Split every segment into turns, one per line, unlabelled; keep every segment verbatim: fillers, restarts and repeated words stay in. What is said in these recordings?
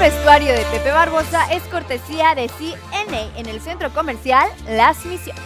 vestuario de Pepe Barbosa es cortesía de C N A en el centro comercial Las Misiones.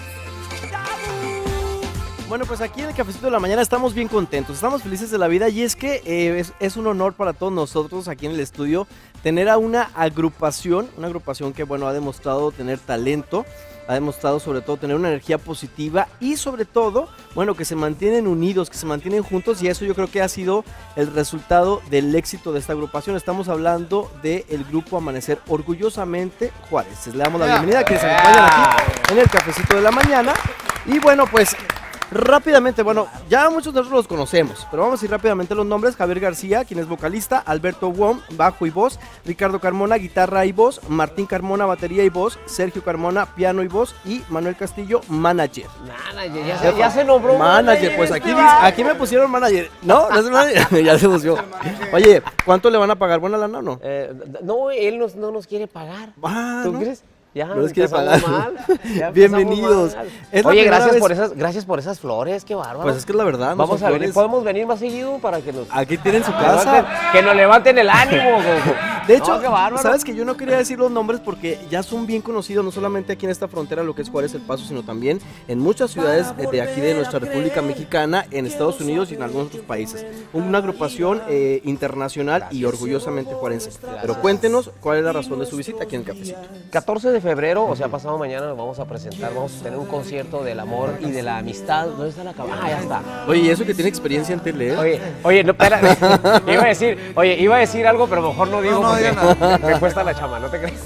Bueno, pues aquí en el Cafecito de la Mañana estamos bien contentos, estamos felices de la vida y es que eh, es, es un honor para todos nosotros aquí en el estudio tener a una agrupación, una agrupación que bueno ha demostrado tener talento, ha demostrado sobre todo tener una energía positiva y sobre todo, bueno, que se mantienen unidos, que se mantienen juntos y eso yo creo que ha sido el resultado del éxito de esta agrupación. Estamos hablando del grupo Amanecer Orgullosamente Juárez. Les damos la bienvenida a quienes se acompañan aquí en el Cafecito de la Mañana y bueno, pues rápidamente, bueno, ya muchos de nosotros los conocemos, pero vamos a ir rápidamente a los nombres. Javier García, quien es vocalista, Alberto Wong, bajo y voz, Ricardo Carmona, guitarra y voz, Martín Carmona, batería y voz, Sergio Carmona, piano y voz y Manuel Castillo, manager.
Manager, ya, se, ya se nombró.
Manager, pues aquí, dice, aquí me pusieron manager. No, no es manager, ya se pusió. Oye, ¿cuánto le van a pagar? ¿Buena lana o no?
Eh, no, él nos, no nos quiere pagar.
Ah,
¿Tú
¿no?
crees? Ya,
no les quiere pagar.
Mal. Ya
Bienvenidos.
Mal.
Es
Oye, gracias
vez...
por esas, gracias por esas flores, qué bárbaro.
Pues es que es la verdad.
Vamos
no
a venir, podemos venir más seguido para que nos.
Aquí tienen su
levanten,
casa.
que nos levanten el ánimo.
De hecho,
no,
sabes que yo no quería decir los nombres porque ya son bien conocidos, no solamente aquí en esta frontera, lo que es Juárez El Paso, sino también en muchas ciudades de aquí de nuestra República Mexicana, en Estados Unidos y en algunos otros países. Una agrupación eh, internacional y orgullosamente juarense. Pero cuéntenos cuál es la razón de su visita aquí en el Cafecito.
catorce de febrero, o sea, pasado mañana nos vamos a presentar, vamos a tener un concierto del amor y de la amistad. ¿Dónde está la cámara? Ah, ya está.
Oye, ¿y eso que tiene experiencia en tele?
Oye, oye, no, espérame. iba a decir, oye, iba a decir algo, pero mejor no digo no, no, porque me cuesta la chama, no te creas.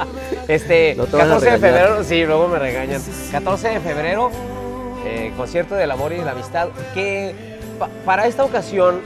Este,
no te
catorce de febrero, sí, luego me regañan. catorce de febrero, eh, concierto del amor y de la amistad, que pa para esta ocasión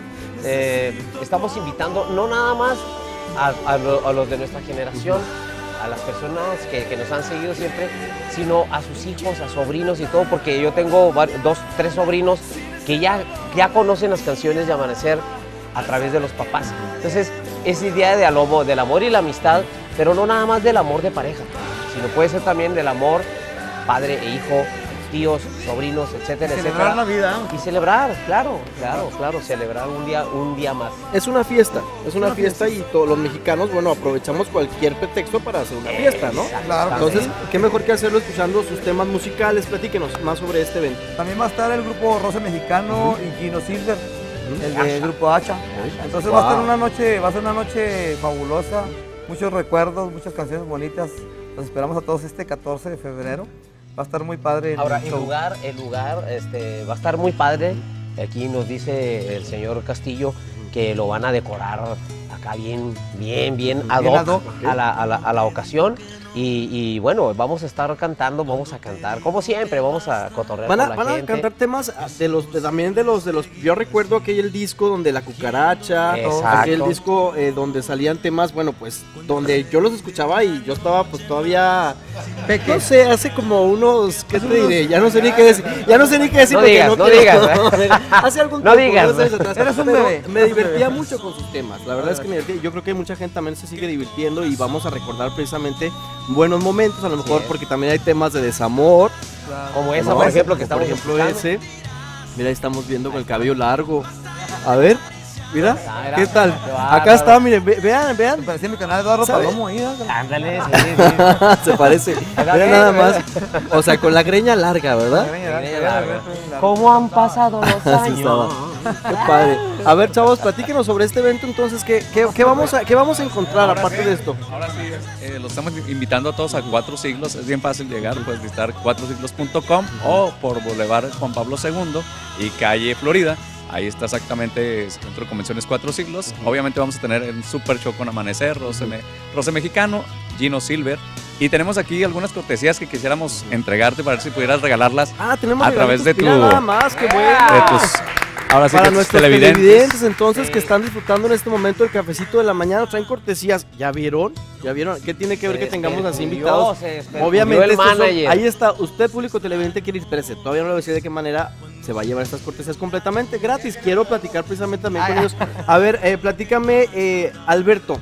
eh, estamos invitando no nada más a, a, lo, a los de nuestra generación, a las personas que, que nos han seguido siempre, sino a sus hijos, a sobrinos y todo, porque yo tengo dos, tres sobrinos que ya, ya conocen las canciones de Amanecer a través de los papás. Entonces, es idea de alobo, del amor y la amistad, pero no nada más del amor de pareja, sino puede ser también del amor padre e hijo, tíos, sobrinos, etcétera,
celebrar
etcétera.
la vida.
Y celebrar, claro, claro, claro, celebrar un día, un día más.
Es una fiesta, es una, una fiesta, fiesta y todos los mexicanos, bueno, aprovechamos cualquier pretexto para hacer una fiesta, ¿no?
Claro.
Entonces, qué mejor que hacerlo escuchando sus temas musicales. Platíquenos más sobre este evento.
También va a estar el grupo Rosa Mexicano uh-huh. y Gino Silver, uh-huh. el del grupo Hacha. Entonces wow. va a ser una noche, va a ser una noche fabulosa, muchos recuerdos, muchas canciones bonitas. Los esperamos a todos este catorce de febrero. Va a estar muy padre. El
Ahora, el lugar, el lugar este, va a estar muy padre. Aquí nos dice el señor Castillo que lo van a decorar acá bien, bien, bien ad hoc, ad hoc okay. a, la, a, la, a la ocasión. Y, y bueno, vamos a estar cantando, vamos a cantar, como siempre, vamos a cotorrear
van a,
con la
van
gente.
a cantar temas de los, de, también de los, de los, yo recuerdo aquel disco donde La Cucaracha, Exacto. aquel disco eh, donde salían temas, bueno, pues, donde yo los escuchaba y yo estaba pues todavía, Peque. no sé, hace como unos, ¿qué te diré? Ya no sé ni qué decir, ya no sé ni qué decir.
No
porque
digas,
no,
no
quiero,
digas. ¿eh?
Hace algún
no
tiempo,
digas.
no atrás,
Eres un bebé.
Me divertía mucho con sus temas, la verdad es que me divertía. Yo creo que mucha gente también se sigue divirtiendo y vamos a recordar precisamente buenos momentos, a lo mejor sí, porque también hay temas de desamor.
Claro. Como esa, por ejemplo, que estamos
por ejemplo ese. Mira, ahí estamos viendo con el cabello largo. A ver, mira, ah, ¿qué tal? Acá está, miren, vean, vean.
Parecía mi canal Eduardo Palomo ahí.
Ándale, sí, sí.
Se parece. Mira nada más. O sea, con la greña larga, ¿verdad?
La greña larga, larga. ¿Cómo han pasado los años?
Qué padre. A ver, chavos, platíquenos sobre este evento entonces, ¿qué, qué, qué, vamos, a, qué vamos a encontrar
ahora
aparte
sí,
de esto?
Ahora sí, eh, los estamos invitando a todos a Cuatro Siglos, es bien fácil llegar, puedes visitar cuatro siglos punto com o por Boulevard Juan Pablo segundo y calle Florida. Ahí está exactamente el Centro de Convenciones Cuatro Siglos. Obviamente vamos a tener un super show con Amanecer, Rosa, Me, Rosa Mexicano, Gino Silver. Y tenemos aquí algunas cortesías que quisiéramos entregarte para ver si pudieras regalarlas
ah, tenemos
a través de tu...
Mira nada más, qué bueno.
De tus, ahora sí
para
que
nuestros
televidentes.
televidentes entonces sí. que están disfrutando en este momento el Cafecito de la Mañana, traen cortesías. ¿Ya vieron? ¿Ya vieron? ¿Qué tiene que ver se que tengamos así invitados? Obviamente, son, ahí está, usted público televidente quiere expresar. Todavía no le voy a decir de qué manera se va a llevar estas cortesías completamente gratis. Quiero platicar precisamente también con ellos. A ver, eh, platícame, eh, Alberto,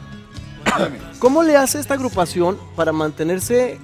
¿cómo le hace esta agrupación para mantenerse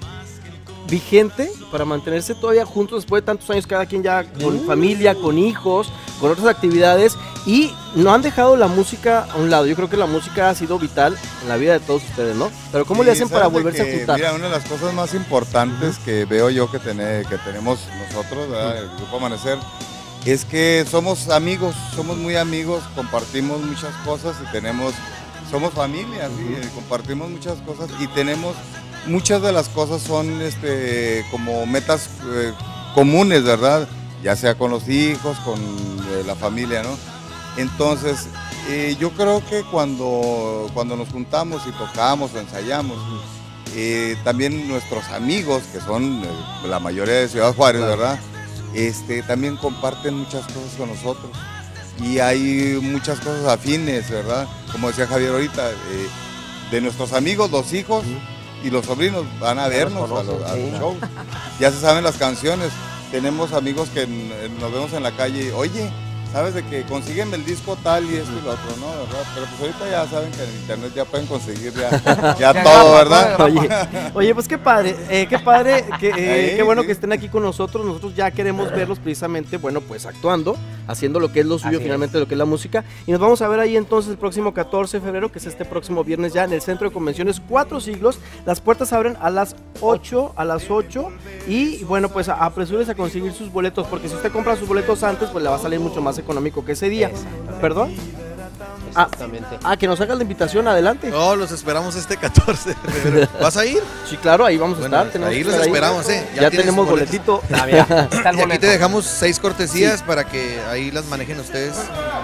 vigente, para mantenerse todavía juntos después de tantos años, cada quien ya con familia, con hijos, con otras actividades y no han dejado la música a un lado. Yo creo que la música ha sido vital en la vida de todos ustedes, ¿no? Pero ¿cómo
sí,
le hacen para
¿sabes de
volverse
que,
a juntar?
Mira, una de las cosas más importantes uh-huh. que veo yo que, tener, que tenemos nosotros, ¿verdad? El Grupo Amanecer, es que somos amigos, somos muy amigos, compartimos muchas cosas y tenemos, somos familia, ¿sí? Uh-huh. Compartimos muchas cosas y tenemos, muchas de las cosas son este, como metas eh, comunes, ¿verdad? Ya sea con los hijos, con eh, la familia, ¿no? Entonces, eh, yo creo que cuando, cuando nos juntamos y tocamos o ensayamos, eh, también nuestros amigos, que son eh, la mayoría de Ciudad Juárez, ¿verdad? Este, también comparten muchas cosas con nosotros y hay muchas cosas afines, ¿verdad? Como decía Javier ahorita, eh, de nuestros amigos, los hijos y los sobrinos van a vernos a los, a los shows, ya se saben las canciones. Tenemos amigos que nos vemos en la calle y, oye, sabes de que consígueme el disco tal y esto y lo otro, ¿no? ¿Verdad? Pero pues ahorita ya saben que en internet ya pueden conseguir ya, ya todo, ¿verdad?
Oye, oye, pues qué padre, eh, qué padre, que, eh, sí, qué bueno sí. que estén aquí con nosotros. Nosotros ya queremos verlos precisamente, bueno, pues actuando, haciendo lo que es lo suyo Así finalmente, es. lo que es la música. Y nos vamos a ver ahí entonces el próximo catorce de febrero, que es este próximo viernes ya en el Centro de Convenciones Cuatro Siglos. Las puertas abren a las ocho, a las ocho y bueno, pues apresúrese a conseguir sus boletos, porque si usted compra sus boletos antes, pues le va a salir mucho más económico que ese día. ¿Perdón?
Exactamente.
Ah, ah, que nos haga la invitación, adelante.
No, los esperamos este catorce de febrero. ¿Vas a ir?
Sí, claro, ahí vamos
bueno,
a estar.
Ahí los esperamos, ahí. ¿eh?
Ya, ya tenemos boletito.
Ah, mira, está el
y aquí te dejamos seis cortesías
sí.
para que ahí las manejen ustedes.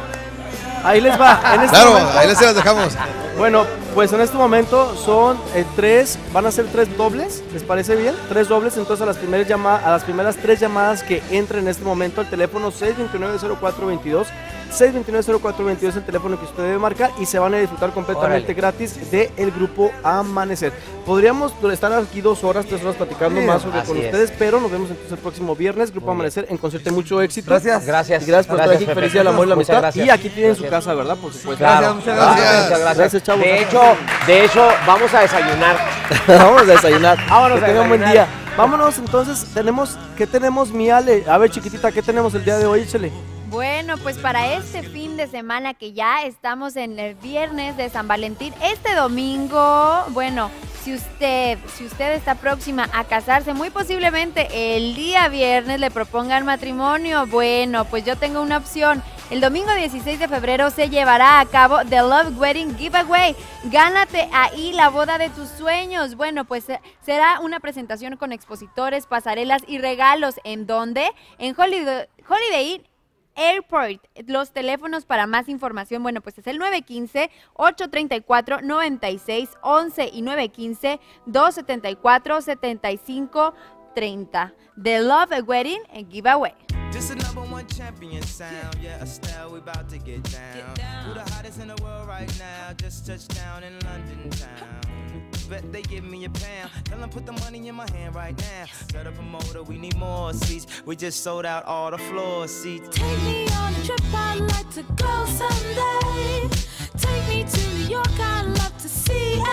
Ahí les va. En este
claro,
momento,
ahí les las dejamos.
Bueno, pues en este momento son eh, tres, van a ser tres dobles, ¿les parece bien? Tres dobles, entonces a las primeras llamadas, a las primeras tres llamadas que entren en este momento al teléfono seis dos nueve cero cuatro dos dos, seis dos nueve cero cuatro dos dos es el teléfono que usted debe marcar y se van a disfrutar completamente Órale. gratis del Grupo Amanecer. Podríamos estar aquí dos horas, tres horas platicando sí, más sobre con es. ustedes, pero nos vemos entonces el próximo viernes, Grupo Amanecer en concierto. Mucho éxito.
Gracias.
Gracias.
Y gracias por
gracias,
estar aquí. Felicidades al amor y la amistad.
Gracias.
Y aquí tienen
gracias.
su casa, ¿verdad? Por supuesto.
Claro.
Gracias, muchas gracias.
Gracias, gracias.
Gracias, chavos.
De hecho, de hecho, vamos a desayunar.
Vamos a desayunar.
Vámonos
que
a
tengan un buen
desayunar.
día. Vámonos, entonces, tenemos, ¿qué tenemos, mi Ale? A ver, chiquitita, ¿qué tenemos el día de hoy? Échale.
Bueno, pues para este fin de semana que ya estamos en el viernes de San Valentín, este domingo, bueno, si usted, si usted está próxima a casarse, muy posiblemente el día viernes le propongan matrimonio. Bueno, pues yo tengo una opción. El domingo dieciséis de febrero se llevará a cabo The Love Wedding Giveaway. Gánate ahí la boda de tus sueños. Bueno, pues será una presentación con expositores, pasarelas y regalos. ¿En dónde? En Holiday, Holiday Inn Airport. Los teléfonos para más información, bueno, pues es el nueve uno cinco, ocho tres cuatro, nueve seis uno uno y nueve uno cinco, dos siete cuatro, siete cinco tres cero. The Love Wedding Giveaway.
Just a number one champion sound, yeah, a style we about to get down. Who the hottest in the world right now? Just touched down in London town. Bet they give me a pound. Tell them put the money in my hand right now. Set a promoter, we need more seats. We just sold out all the floor seats.
Take me on a trip, I'd like to go someday. Take me to New York, I'd love to see L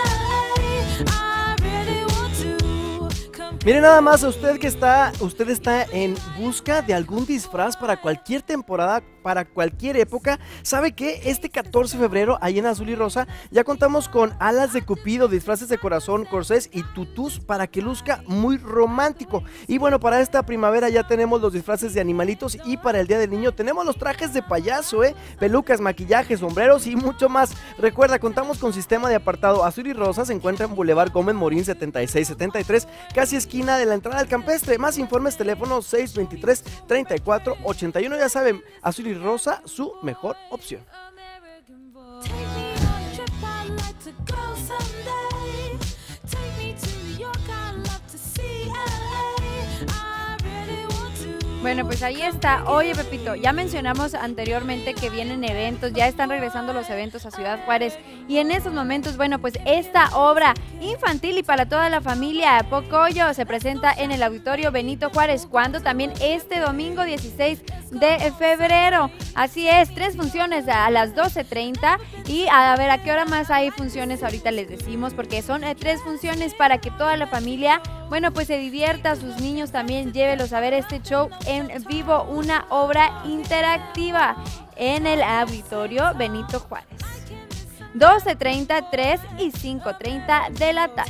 A. I really want to.
Mire nada más, a usted que está, usted está en busca de algún disfraz para cualquier temporada, para cualquier época. ¿Sabe qué? Este catorce de febrero, ahí en Azul y Rosa, ya contamos con alas de cupido, disfraces de corazón, corsés y tutús para que luzca muy romántico. Y bueno, para esta primavera ya tenemos los disfraces de animalitos y para el Día del Niño tenemos los trajes de payaso, ¿eh? Pelucas, maquillajes, sombreros y mucho más. Recuerda, contamos con sistema de apartado. Azul y Rosa se encuentra en Boulevard Gómez Morín setenta y seis setenta y tres, casi esquina de la entrada al campestre. Más informes, teléfono seis dos tres, treinta y cuatro, ochenta y uno. Ya saben, Azul y Rosa, su mejor opción.
Bueno, pues ahí está. Oye, Pepito, ya mencionamos anteriormente que vienen eventos, ya están regresando los eventos a Ciudad Juárez y en esos momentos, bueno, pues esta obra infantil y para toda la familia Pocoyo se presenta en el Auditorio Benito Juárez, cuando también este domingo dieciséis de febrero. Así es, tres funciones a las doce treinta Y a ver, ¿a qué hora más hay funciones? Ahorita les decimos, porque son eh, tres funciones para que toda la familia, bueno, pues se divierta, sus niños también, llévelos a ver este show en vivo, una obra interactiva en el Auditorio Benito Juárez. doce treinta, tres y cinco treinta de la tarde.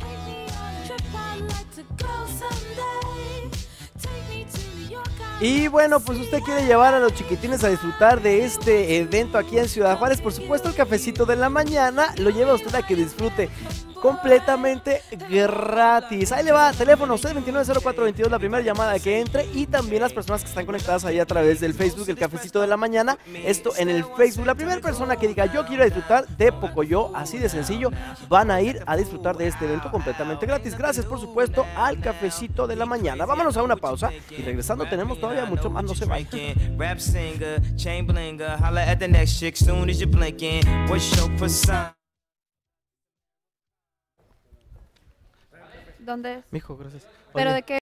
Y bueno, pues usted quiere llevar a los chiquitines a disfrutar de este evento aquí en Ciudad Juárez. Por supuesto, el cafecito de la mañana lo lleva usted a que disfrute completamente gratis. Ahí le va, teléfono seis dos nueve, cero cuatro dos dos, la primera llamada que entre, y también las personas que están conectadas ahí a través del Facebook, el cafecito de la mañana. Esto en el Facebook, la primera persona que diga yo quiero disfrutar de Pocoyo, así de sencillo, van a ir a disfrutar de este evento completamente gratis. Gracias, por supuesto, al cafecito de la mañana. Vámonos a una pausa y regresando tenemos todavía mucho más, no se vayan.
Rap singer, chain blinger, holla at the next chick soon as you blinking. What's your persona?
¿Dónde es?
Mijo, gracias.
¿Pero
Oye,
de qué?